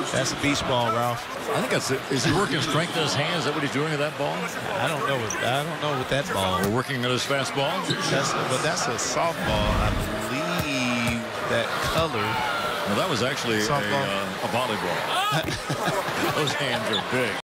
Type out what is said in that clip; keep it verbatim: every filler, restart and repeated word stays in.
That's a beach ball, Ralph. I think that's it. Is he working strength in his hands? Is that what he's doing with that ball? I don't know. What, I don't know with that ball. We're working on his fastball. That's, but that's a softball. I believe that color. Well, that was actually a, uh, a volleyball. Those hands are big.